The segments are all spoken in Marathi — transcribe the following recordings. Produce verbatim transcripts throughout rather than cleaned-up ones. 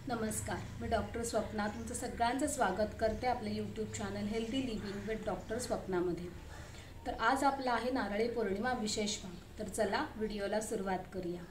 नमस्कार, मी डॉक्टर स्वप्ना तुमचं सगळ्यांचं स्वागत करते आपल्या YouTube channel healthy living with doctor स्वप्नामध्ये। तर आज आपला आहे नारळी पौर्णिमा विशेष भाग। तर चला व्हिडिओला सुरुवात करूया।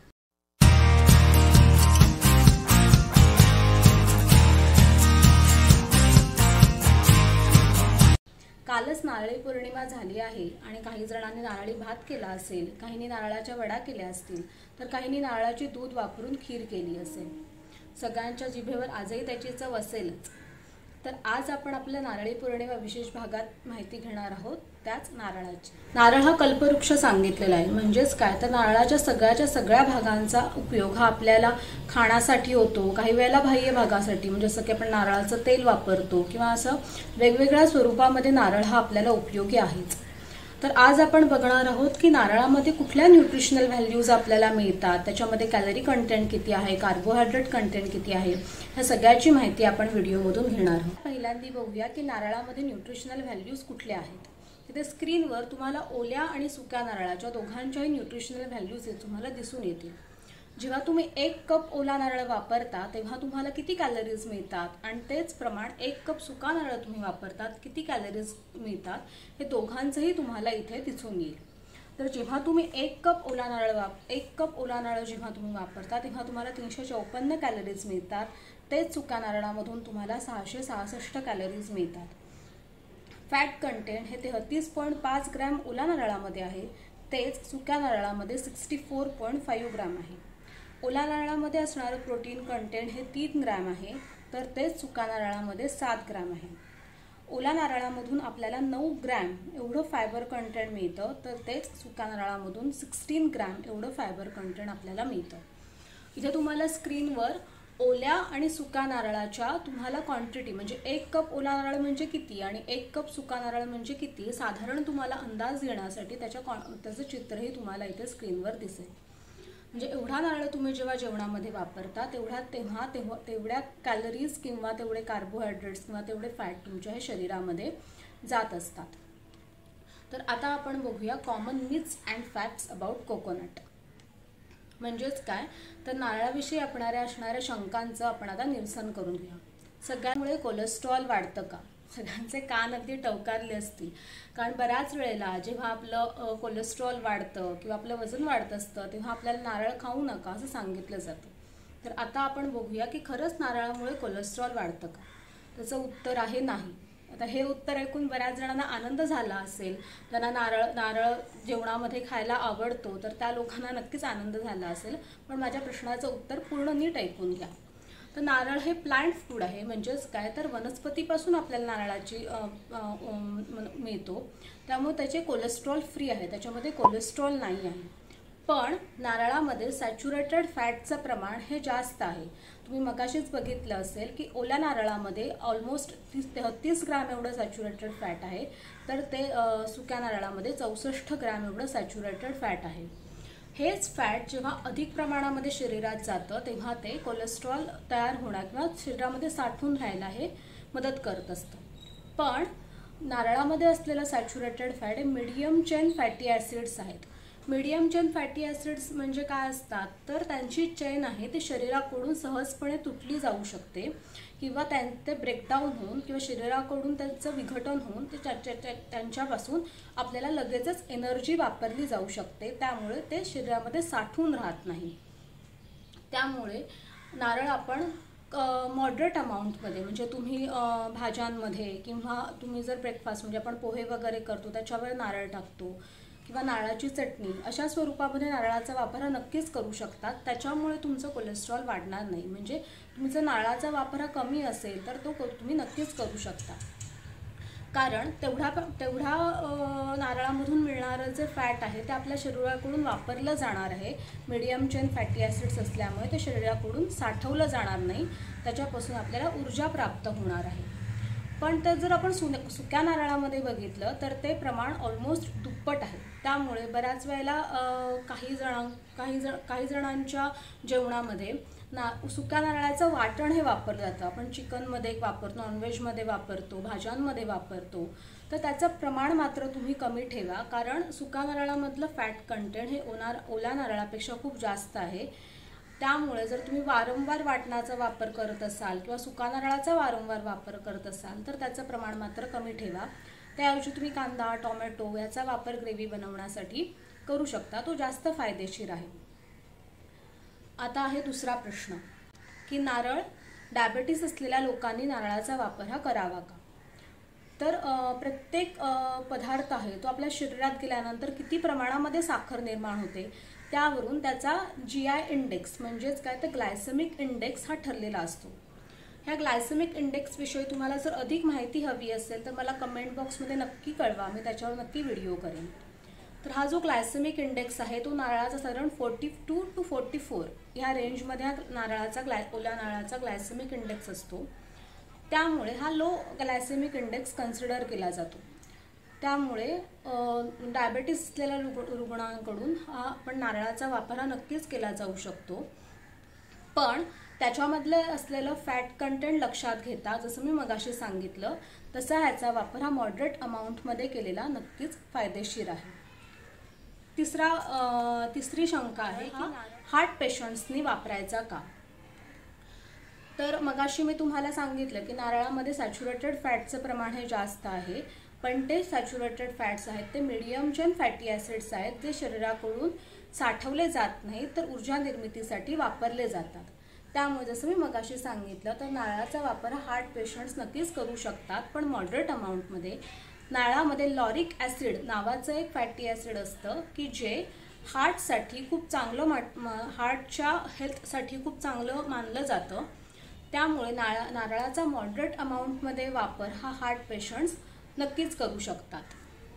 कालच नारळी पौर्णिमा झाली आहे आणि काही जणांनी नारळी भात केला असेल, काहींनी नारळाच्या वड्या केल्या असतील, तर काहींनी नारळाचे दूध वापरून खीर केली असेल। सगळ्यांच्या जिभेवर आजही त्याची चव असेलच। तर आज आपण आपल्या नारळी पौर्णिमा विशेष भागात माहिती घेणार आहोत त्याच नारळाची। नारळ हा कल्पवृक्ष सांगितलेला आहे, म्हणजेच काय तर नारळाच्या सगळ्याच्या सगळ्या भागांचा उपयोग हा आपल्याला खाण्यासाठी होतो, काही वेळेला बाह्य भागासाठी, म्हणजे जसं की आपण नारळाचं तेल वापरतो किंवा असं वेगवेगळ्या स्वरूपामध्ये नारळ हा आपल्याला उपयोगी आहेच। तर आज आपण बघणार आहोत की नारळामध्ये कुठल्या न्यूट्रिशनल व्हॅल्यूज आपल्याला मिळतात, त्याच्यामध्ये कॅलरी कंटेंट किती आहे, कार्बोहायड्रेट कंटेंट किती आहे, ह्या सगळ्याची माहिती आपण व्हिडिओमधून घेणार आहोत। पहिल्यांदा बघूया की नारळामध्ये न्यूट्रिशनल व्हॅल्यूज कुठल्या आहेत। तिथे स्क्रीनवर तुम्हाला ओल्या आणि सुक्या नारळाच्या दोघांच्याही न्यूट्रिशनल व्हॅल्यूज तुम्हाला दिसून येतील। जेव्हा तुम्ही एक कप ओला नारळ वापरता तेव्हा तुम्हाला किती कॅलरीज मिळतात आणि तेच प्रमाण एक कप सुका नारळ तुम्ही वापरतात किती कॅलरीज मिळतात हे दोघांचंही तुम्हाला इथे दिसून येईल। तर जेव्हा तुम्ही एक कप ओला नारळ वाप एक कप ओला नारळ जेव्हा तुम्ही वापरता तेव्हा तुम्हाला तीनशे चौपन्न कॅलरीज मिळतात, तेच सुक्या नारळामधून तुम्हाला सहाशे सहासष्ट कॅलरीज मिळतात। फॅट कंटेंट हे तेहतीस पॉईंट पाच ग्रॅम ओला नारळामध्ये आहे, तेच सुक्या नारळामध्ये sixty four point five gram आहे। ओला नारळामध्ये असणारं प्रोटीन कंटेंट हे तीन ग्रॅम आहे, तर तेच सुका नारळामध्ये सात ग्रॅम आहे। ओला नारळामधून आपल्याला नऊ ग्रॅम एवढं फायबर कंटेंट मिळतं, तर तेच सुका नारळामधून सोळा ग्रॅम एवढं फायबर कंटेंट आपल्याला मिळतं। इथे तुम्हाला स्क्रीनवर ओल्या आणि सुका नारळाच्या तुम्हाला क्वांटिटी म्हणजे एक कप ओला नारळ म्हणजे किती आणि एक कप सुका नारळ म्हणजे किती साधारण तुम्हाला अंदाज घेण्यासाठी त्याच्या त्याचं चित्रही तुम्हाला इथे स्क्रीनवर दिसेल। म्हणजे एवढा नारळ तुम्ही जेव्हा जेवणामध्ये वापरता तेवढ्या तेव्हा तेव्हा तेवढ्या कॅलरीज किंवा तेवढे कार्बोहायड्रेट्स किंवा तेवढे फॅट तुमच्या हे शरीरामध्ये जात असतात। तर आता आपण बघूया common myths and facts about coconut. म्हणजेच काय तर नारळाविषयी आपणाऱ्या असणाऱ्या शंकांचं आपण आता निरसन करून घेऊया। सगळ्यामुळे कोलेस्ट्रॉल वाढतं का? सगळ्यांचे कान अगदी टवकारले असतील, कारण बऱ्याच वेळेला जेव्हा आपलं कोलेस्ट्रॉल वाढतं किंवा आपलं वजन वाढत असतं तेव्हा आपल्याला नारळ खाऊ नका असं सांगितलं जातं। तर आता आपण बघूया की खरंच नारळामुळे कोलेस्ट्रॉल वाढतं का? त्याचं उत्तर आहे नाही। आता हे उत्तर ऐकून बऱ्याच जणांना आनंद झाला असेल, ज्यांना नारळ नारळ जेवणामध्ये खायला आवडतो तर त्या लोकांना नक्कीच आनंद झाला असेल, पण माझ्या प्रश्नाचं उत्तर पूर्ण नीट ऐकून घ्या। तर नारळ हे प्लांट फूड आहे, म्हणजेच काय तर वनस्पतीपासून आपल्याला नारळाची मिळतो, त्यामुळे त्याचे कोलेस्ट्रॉल फ्री आहे, त्याच्यामध्ये कोलेस्ट्रॉल नाही आहे। पण नारळामध्ये सॅच्युरेटेड फॅटचं प्रमाण हे जास्त आहे। तुम्ही मगाशीच बघितलं असेल की ओल्या नारळामध्ये ऑलमोस्ट तीस तेहतीस ग्रॅम एवढं सॅच्युरेटेड फॅट आहे, तर ते सुक्या नारळामध्ये चौसष्ट ग्रॅम एवढं सॅच्युरेटेड फॅट आहे। हेच फॅट जेव्हा अधिक प्रमाणामध्ये शरीरात जातं तेव्हा ते कोलेस्ट्रॉल तयार होणार किंवा शरीरामध्ये साठून राहायला हे मदत करत असतं। पण नारळामध्ये असलेलं सॅच्युरेटेड फॅट हे मीडियम चेन फॅटी ॲसिड्स आहेत। मीडियम चेन फॅटी ॲसिड्स म्हणजे काय असतात तर त्यांची चेन आहे ती शरीराकडून सहजपणे तुटली जाऊ शकते किंवा ते ब्रेकडाऊन होऊन किंवा शरीराकडून त्यांचं विघटन होऊन ते त्यांच्यापासून आपल्याला लगेचच एनर्जी वापरली जाऊ शकते, त्यामुळे ते शरीरामध्ये साठून राहत नाही। त्यामुळे नारळ आपण मॉडरेट अमाऊंटमध्ये म्हणजे तुम्ही भाज्यांमध्ये किंवा तुम्ही जर ब्रेकफास्ट म्हणजे आपण पोहे वगैरे करतो त्याच्यावर नारळ टाकतो किंवा नारळाची चटणी अशा स्वरूपामध्ये नारळाचा वापर हा नक्कीच करू शकतात, त्याच्यामुळे तुमचं कोलेस्ट्रॉल वाढणार नाही। म्हणजे तुमचा नारळाचा वापर हा कमी असेल तर तो तुम्ही नक्कीच करू शकता, कारण तेवढा तेवढा नारळामधून मिळणारं जे फॅट आहे ते आपल्या शरीराकडून वापरलं जाणार आहे। मीडियम चेन फॅटी ॲसिड्स असल्यामुळे ते शरीराकडून साठवलं जाणार नाही, त्याच्यापासून आपल्याला ऊर्जा प्राप्त होणार आहे। पण ते जर आपण सु सुक्या नारळामध्ये बघितलं तर ते प्रमाण ऑलमोस्ट दुप्पट आहे। त्यामुळे बऱ्याच वेळेला काही जणां काही जण काही जणांच्या जेवणामध्ये ना सुक्या नारळाचं वाटण हे वापरलं जातं। आपण चिकनमध्ये वापरतो, नॉनव्हेजमध्ये वापरतो, भाज्यांमध्ये वापरतो, तर त्याचं प्रमाण मात्र तुम्ही कमी ठेवा, कारण सुक्या नारळामधलं फॅट कंटेंट हे ओनार ओल्या नारळापेक्षा खूप जास्त आहे। त्यामुळे जर तुम्ही वारंवार वाटणाचा वापर करत असाल किंवा सुका नारळाचा वारंवार वापर करत असाल तर त्याचं प्रमाण मात्र कमी ठेवा। त्याऐवजी तुम्ही कांदा, टोमॅटो याचा वापर ग्रेव्ही बनवण्यासाठी करू शकता, तो जास्त फायदेशीर आहे। आता आहे दुसरा प्रश्न की नारळ डायबिटीस असलेल्या लोकांनी नारळाचा वापर हा करावा का? तर प्रत्येक पदार्थ आहे तो आपल्या शरीरात गेल्यानंतर किती प्रमाणामध्ये साखर निर्माण होते त्यावरून त्याचा जी आय इंडेक्स म्हणजेच काय तर ग्लायसेमिक इंडेक्स हा ठरलेला असतो। ह्या ग्लायसेमिक इंडेक्स विषयी तुम्हाला जर अधिक माहिती हवी असेल तर मला कमेंट बॉक्समध्ये नक्की कळवा, मी त्याच्यावर नक्की व्हिडिओ करेन। तर हा जो ग्लायसेमिक इंडेक्स आहे तो नारळाचा साधारण forty two two forty four ह्या रेंजमध्ये हा नारळाचा ग्लाय ओल्या नारळाचा ग्लायसेमिक इंडेक्स असतो। त्यामुळे हा लो ग्लायसेमिक इंडेक्स कन्सिडर केला जातो। त्यामुळे डायबिटीस असलेल्या रुग्णांकडून हा आपण नारळाचा वापर हा नक्कीच केला जाऊ शकतो, पण त्याच्यामधले असलेलं फॅट कंटेंट लक्षात घेता जसं मी मगाशी सांगितलं तसा ह्याचा वापर हा मॉडरेट अमाऊंटमध्ये केलेला नक्कीच फायदेशीर आहे। तिसरा तिसरी शंका आहे की हार्ट पेशंट्सनी वापरायचा का? तर मगाशी मी तुम्हाला सांगितलं की नारळामध्ये सॅच्युरेटेड फॅटचं प्रमाण हे जास्त आहे, पण ते सॅच्युरेटेड फॅट्स आहेत ते मीडियम चेन फॅटी ॲसिड्स आहेत जे शरीराकडून साठवले जात नाहीत तर ऊर्जा निर्मितीसाठी वापरले जातात। त्यामुळे जसं मी मगाशी सांगितलं तर नारळाचा वापर हार्ट पेशंट्स नक्कीच करू शकतात, पण मॉडरेट अमाऊंटमध्ये। नारळामध्ये लॉरिक ॲसिड नावाचं एक फॅटी ॲसिड असतं की जे हार्टसाठी खूप चांगलं हार्टच्या हेल्थसाठी खूप चांगलं मानलं जातं। त्यामुळे नारळ नारळाचा मॉडरेट अमाऊंटमध्ये वापर हा हार्ट पेशंट्स नक्कीच करू शकतात।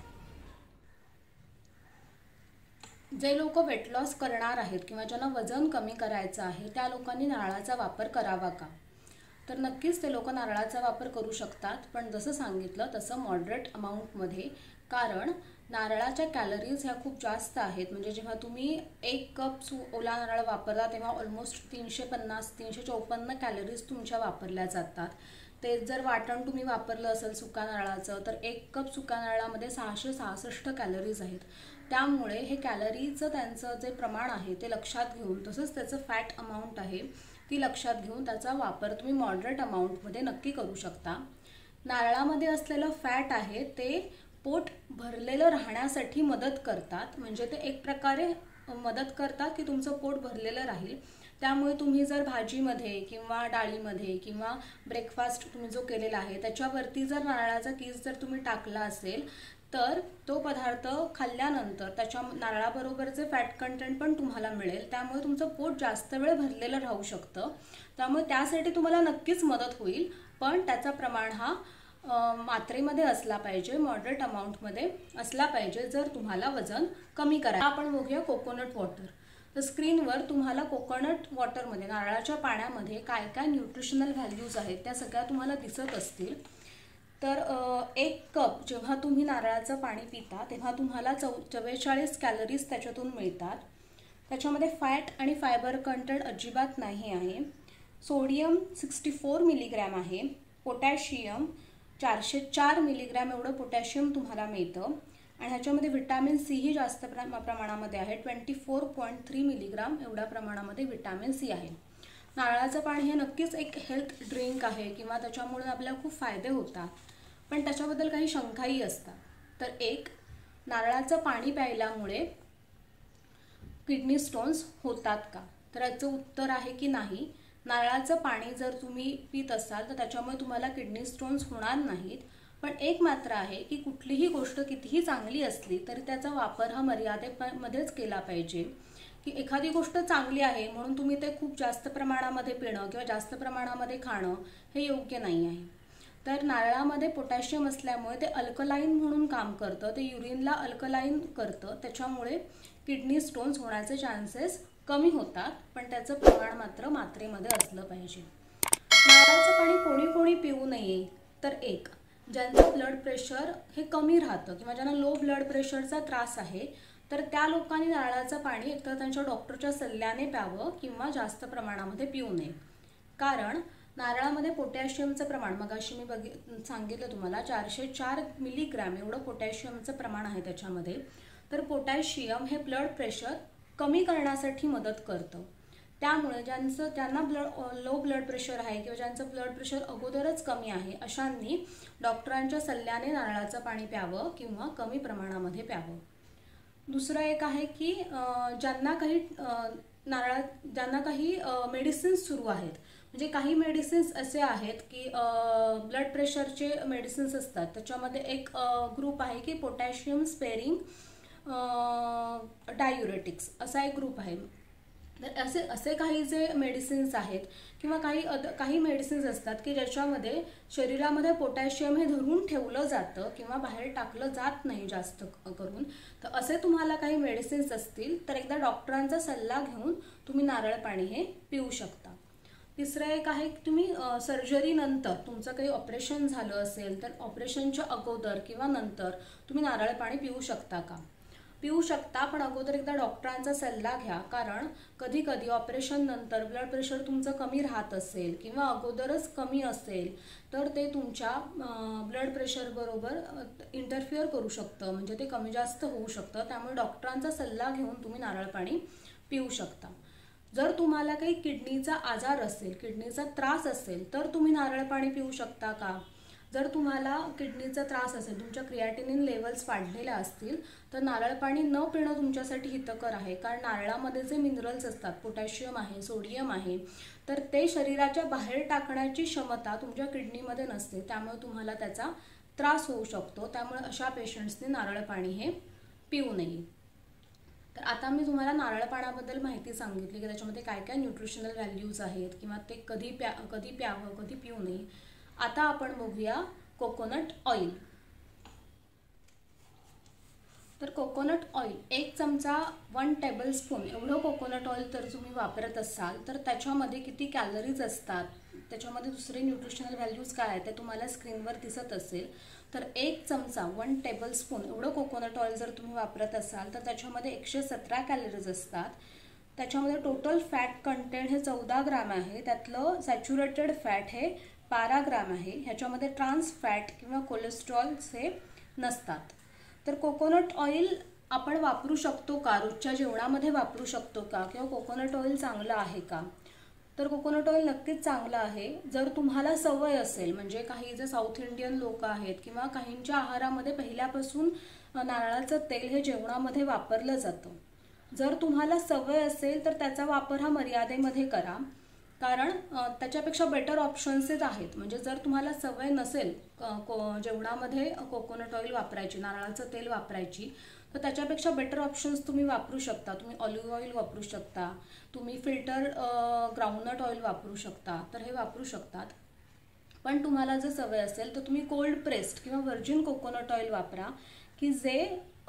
जे लोक वेट लॉस करणार आहेत किंवा ज्यांना वजन कमी करायचं आहे त्या लोकांनी नारळाचा वापर करावा का? तर नक्कीच ते लोक नारळाचा वापर करू शकतात, पण जसं सांगितलं तसं मॉडरेट अमाऊंटमध्ये, कारण नारळाच्या कॅलरीज ह्या खूप जास्त आहेत। म्हणजे जेव्हा तुम्ही एक कप सु ओला नारळ वापरता तेव्हा ऑलमोस्ट तीनशे पन्नास तीनशे चौपन्न कॅलरीज तुमच्या वापरल्या जातात। ते जर वाटण तुम्ही वापरलं असेल सुका नारळाचं तर एक कप सुका नारळामध्ये सहाशे सहासष्ट कॅलरीज आहेत। त्यामुळे हे कॅलरीचं त्यांचं जे प्रमाण आहे ते लक्षात घेऊन तसंच त्याचं फॅट अमाऊंट आहे ती लक्षात घेऊन त्याचा वापर तुम्ही मॉडरेट अमाऊंटमध्ये नक्की करू शकता। नारळामध्ये असलेलं फॅट आहे ते पोट भरलेलं राहण्यासाठी मदत करतात, म्हणजे ते एक प्रकारे मदत करतात की तुमचं पोट भरलेलं राहील। त्यामुळे तुम्ही जर भाजीमध्ये किंवा डाळीमध्ये किंवा ब्रेकफास्ट तुम्ही जो केलेला आहे त्याच्यावरती जर नारळाचा कीस जर तुम्ही टाकला असेल तर तो पदार्थ खाल्ल्यानंतर त्याच्या नारळाबरोबरचे फॅट कंटेंट पण तुम्हाला मिळेल, त्यामुळे तुमचं पोट जास्त वेळ भरलेलं राहू शकतं। त्यामुळे त्यासाठी तुम्हाला नक्कीच मदत होईल, पण त्याचा प्रमाण हा मात्रेमध्ये असला पाहिजे, मॉडरेट अमाऊंटमध्ये असला पाहिजे जर तुम्हाला वजन कमी करायचं। आपण बघूया कोकोनट वॉटर। तर स्क्रीनवर तुम्हाला कोकोनट वॉटरमध्ये नारळाच्या पाण्यामध्ये काय काय न्यूट्रिशनल व्हॅल्यूज आहेत त्या सगळ्या तुम्हाला दिसत असतील। तर एक कप जेव्हा तुम्ही नारळाचं पाणी पिता तेव्हा तुम्हाला चौ चव्वेचाळीस कॅलरीज त्याच्यातून मिळतात। त्याच्यामध्ये फॅट आणि फायबर कंटेंट अजिबात नाही आहे। सोडियम सिक्स्टी फोर मिलीग्रॅम आहे, पोटॅशियम चारशे चार मिलीग्रॅम एवढं पोटॅशियम तुम्हाला मिळतं आणि ह्याच्यामध्ये व्हिटॅमिन सी ही जास्त प्रमाणामध्ये आहे, twenty four point three milligram एवढ्या प्रमाणामध्ये व्हिटॅमिन सी आहे। नारळाचं पाणी हे नक्कीच एक हेल्थ ड्रिंक आहे किंवा त्याच्यामुळे आपल्याला खूप फायदे होतात, पण त्याच्याबद्दल काही शंकाही असतात। तर एक, नारळाचं पाणी प्यायल्यामुळे किडनी स्टोन्स होतात का? तर याचं उत्तर आहे की नाही। नारळाचं पाणी जर तुम्ही पित असाल तर त्याच्यामुळे तुम्हाला किडनी स्टोन्स होणार नाहीत, पण एक मात्र आहे की कुठलीही गोष्ट कितीही चांगली असली तरी त्याचा वापर हा मर्यादेमध्येच केला पाहिजे। की एखादी गोष्ट चांगली आहे म्हणून तुम्ही ते खूप जास्त प्रमाणामध्ये पिणं किंवा जास्त प्रमाणामध्ये खाणं हे योग्य नाही आहे। तर नारळामध्ये पोटॅशियम असल्यामुळे ते अल्कलाइन म्हणून काम करतं, ते युरिनला अल्कलाइन करतं, त्याच्यामुळे किडनी स्टोन्स होण्याचे चान्सेस कमी होतात, पण त्याचं प्रमाण मात्र मात्रेमध्ये असलं पाहिजे। नारळाचं पाणी कोणी कोणी पिऊ नये? तर एक, ज्यांचं ब्लड प्रेशर हे कमी राहतं किंवा ज्यांना लो ब्लड प्रेशरचा त्रास आहे तर त्या लोकांनी नारळाचं पाणी एकतर त्यांच्या डॉक्टरच्या सल्ल्याने प्यावं किंवा जास्त प्रमाणामध्ये पिऊ नये, कारण नारळामध्ये पोटॅशियमचं प्रमाण मगाशी मी बघि सांगितलं तुम्हाला चारशे चार मिलीग्रॅम एवढं पोटॅशियमचं प्रमाण आहे त्याच्यामध्ये। तर पोटॅशियम हे ब्लड प्रेशर कमी करण्यासाठी मदत करतं, त्यामुळे ज्यांचं ज्यांना ब्लड लो ब्लड प्रेशर आहे किंवा ज्यांचं ब्लड प्रेशर अगोदरच कमी आहे अशांनी डॉक्टरांच्या सल्ल्याने नारळाचं पाणी प्यावं किंवा कमी प्रमाणामध्ये प्यावं. दुसरं एक आहे की ज्यांना काही नारळा ज्यांना काही मेडिसिन्स सुरू आहेत, म्हणजे काही मेडिसिन्स असे आहेत की ब्लड प्रेशरचे मेडिसिन्स असतात, त्याच्यामध्ये एक ग्रुप आहे की पोटॅशियम स्पेरिंग डायुरेटिक्स असा एक ग्रुप आहे. तर असे असे काही जे मेडिसिन्स आहेत किंवा काही अद काही मेडिसिन्स असतात की ज्याच्यामध्ये शरीरामध्ये पोटॅशियम हे धरून ठेवलं जातं किंवा बाहेर टाकलं जात नाही जास्त करून. तर असे तुम्हाला काही मेडिसिन्स असतील तर एकदा डॉक्टरांचा सल्ला घेऊन तुम्ही नारळ पाणी हे पिऊ शकता. तिसरं एक आहे की तुम्ही सर्जरीनंतर तुमचं काही ऑपरेशन झालं असेल तर ऑपरेशनच्या अगोदर किंवा नंतर तुम्ही नारळ पाणी पिऊ शकता का? पिऊ शकता, पण अगोदर एकदा डॉक्टरांचा सल्ला घ्या. कारण कधी कधी ऑपरेशन नंतर ब्लड प्रेशर तुमचं कमी राहत असेल किंवा अगोदरच कमी असेल तर ते तुमच्या ब्लड प्रेशर बरोबर इंटरफिअर करू शकतं, म्हणजे ते कमी जास्त होऊ शकतं. त्यामुळे डॉक्टरांचा सल्ला घेऊन तुम्ही नारळ पाणी पिऊ शकता. जर तुम्हाला काही किडनीचा आजार असेल, किडनीचा त्रास असेल तर तुम्ही नारळ पाणी पिऊ शकता का? जर तुम्हाला किडनीचा त्रास असेल, तुमच्या क्रिएटिनिन लेवल्स वाढलेल्या असतील तर नारळ पाणी न पिणं तुमच्यासाठी हितकर आहे. कारण नारळामध्ये जे मिनरल्स असतात, पोटॅशियम आहे, सोडियम आहे, तर ते शरीराच्या बाहेर टाकण्याची क्षमता तुमच्या किडनीमध्ये नसते, त्यामुळे तुम्हाला त्याचा त्रास होऊ शकतो. त्यामुळे अशा पेशंट्सने नारळ पाणी हे पिऊ नये. तर आता मी तुम्हाला नारळ पाण्याबद्दल माहिती सांगितली की त्याच्यामध्ये काय काय न्यूट्रिशनल व्हॅल्यूज आहेत किंवा ते कधी प्या कधी प्यावं कधी पिऊ नये. आता आपण बघूया कोकोनट ऑइल. तर कोकोनट ऑइल एक चमचा वन टेबलस्पून एवढं कोकोनट ऑइल तर तुम्ही वापरत असाल तर त्याच्यामध्ये किती कॅलरीज असतात, त्याच्यामध्ये दुसरे न्यूट्रिशनल व्हॅल्यूज काय आहेत ते तुम्हाला स्क्रीनवर दिसत असेल. तर एक चमचा वन टेबलस्पून एवढं कोकोनट ऑइल जर तुम्ही वापरत असाल तर त्याच्यामध्ये एकशे सतरा कॅलरीज असतात. त्याच्यामध्ये टोटल फॅट कंटेंट हे चौदा ग्राम आहे, त्यातलं सॅच्युरेटेड फॅट हे बारा ग्राम आहे. ह्याच्यामध्ये ट्रान्स फॅट किंवा कोलेस्ट्रॉल्स हे नसतात. तर कोकोनट ऑइल आपण वापरू शकतो का, रोजच्या जेवणामध्ये वापरू शकतो का, किंवा कोकोनट ऑइल चांगलं आहे का? तर कोकोनट ऑइल नक्कीच चांगलं आहे जर तुम्हाला सवय असेल. म्हणजे काही जे साऊथ इंडियन लोक आहेत किंवा काहींच्या आहारामध्ये पहिल्यापासून नारळाचं तेल हे जेवणामध्ये वापरलं जातं. जर तुम्हाला सवय असेल तर त्याचा वापर हा मर्यादेमध्ये करा, कारण त्याच्यापेक्षा बेटर ऑप्शन्सच आहेत. म्हणजे जर तुम्हाला सवय नसेल जेवणामध्ये कोकोनट ऑइल वापरायची, नारळाचं तेल वापरायची, तर त्याच्यापेक्षा बेटर ऑप्शन्स तुम्ही वापरू शकता. तुम्ही ऑलिव्ह ऑइल वापरू शकता, तुम्ही फिल्टर ग्राउंडनट ऑइल वापरू शकता, तर हे वापरू शकतात. पण तुम्हाला जर सवय असेल तर तुम्ही कोल्ड प्रेस्ड किंवा व्हर्जिन कोकोनट ऑइल वापरा की जे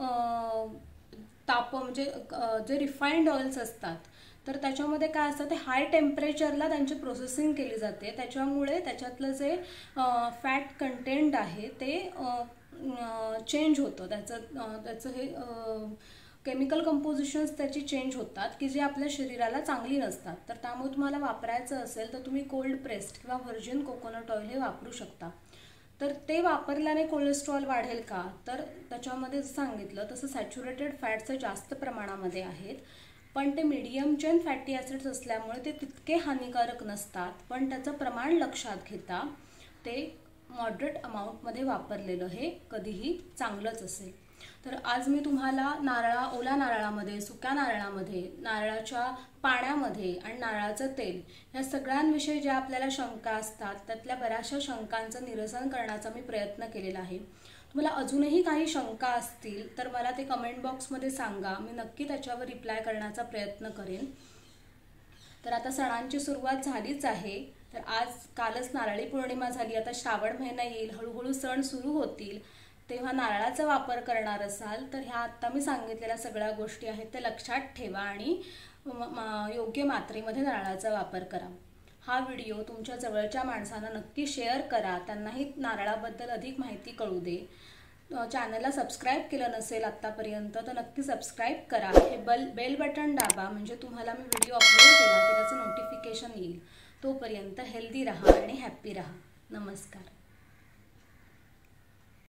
ताप म्हणजे जे रिफाइंड ऑइल्स असतात तर त्याच्यामध्ये काय असतं ते हाय टेम्परेचरला त्यांची प्रोसेसिंग केली जाते. त्याच्यामुळे त्याच्यातलं जे फॅट कंटेंट आहे ते चेंज होतं, त्याचं त्याचं हे केमिकल कंपोजिशन्स त्याची चेंज होतात की जे आपल्या शरीराला चांगली नसतात. तर त्यामुळे तुम्हाला वापरायचं असेल तर तुम्ही कोल्ड प्रेस्ड किंवा व्हर्जिन कोकोनट ऑइल हे वापरू शकता. तर ते वापरल्याने कोलेस्ट्रॉल वाढेल का, तर त्याच्यामध्ये सांगितलं तसं सॅच्युरेटेड फॅट्स जास्त प्रमाणामध्ये आहेत, पण ते मीडियम चेन फॅटी ॲसिड्स असल्यामुळे ते तितके हानिकारक नसतात. पण त्याचं प्रमाण लक्षात घेता ते मॉडरेट अमाऊंटमध्ये वापरलेलं हे कधीही चांगलंच असेल. तर आज मी तुम्हाला नारळा ओल्या नारळामध्ये, सुक्या नारळामध्ये, नारळाच्या पाण्यामध्ये आणि नारळाचं तेल या सगळ्यांविषयी ज्या आपल्याला शंका असतात त्यातल्या बऱ्याचशा शंकांचं निरसन करण्याचा मी प्रयत्न केलेला आहे. तुम्हाला अजूनही काही शंका असतील तर मला ते कमेंट बॉक्समध्ये सांगा, मी नक्की त्याच्यावर रिप्लाय करण्याचा प्रयत्न करेन. तर आता सणांची सुरुवात झालीच आहे. तर आज कालच नारळी पौर्णिमा झाली, आता श्रावण महिना येईल, हळूहळू सण सुरू होतील. तेव्हा नारळाचा वापर करणार असाल तर ह्या आत्ता मी सांगितलेल्या सगळ्या गोष्टी आहेत त्या लक्षात ठेवा आणि योग्य मात्रेमध्ये नारळाचा वापर करा. हा व्हिडिओ तुमच्या जवळच्या माणसांना नक्की शेअर करा, त्यांनाही नारळाबद्दल अधिक माहिती कळू दे. चॅनलला सबस्क्राईब केलं नसेल आत्तापर्यंत तर नक्की सबस्क्राईब करा. हे बेल बेल बटन दाबा म्हणजे तुम्हाला मी व्हिडिओ अपलोड केला की त्याचं नोटिफिकेशन येईल. तोपर्यंत हेल्दी राहा आणि हॅप्पी राहा. नमस्कार.